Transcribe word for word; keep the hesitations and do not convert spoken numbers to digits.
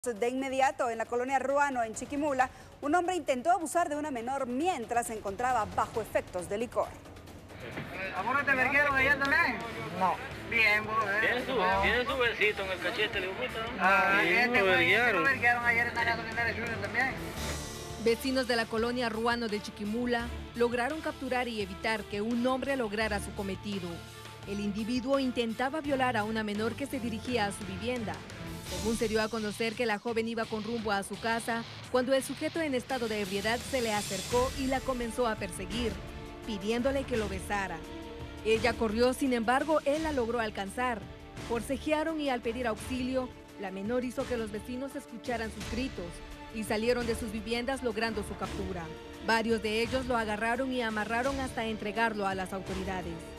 De inmediato, en la colonia Ruano, en Chiquimula, un hombre intentó abusar de una menor mientras se encontraba bajo efectos de licor. ¿A vos no te verguieron ayer también? No. Bien, vos, eh. Tiene su, No. tiene su besito en el cachete, le gusta, ¿no? Ah, Sí, este lo güey, este verguiaron. lo verguieron ayer en la gasolinera de Junior también. Vecinos de la colonia Ruano de Chiquimula lograron capturar y evitar que un hombre lograra su cometido. El individuo intentaba violar a una menor que se dirigía a su vivienda. Según se dio a conocer que la joven iba con rumbo a su casa, cuando el sujeto en estado de ebriedad se le acercó y la comenzó a perseguir, pidiéndole que lo besara. Ella corrió, sin embargo, él la logró alcanzar. Forcejearon y al pedir auxilio, la menor hizo que los vecinos escucharan sus gritos y salieron de sus viviendas logrando su captura. Varios de ellos lo agarraron y amarraron hasta entregarlo a las autoridades.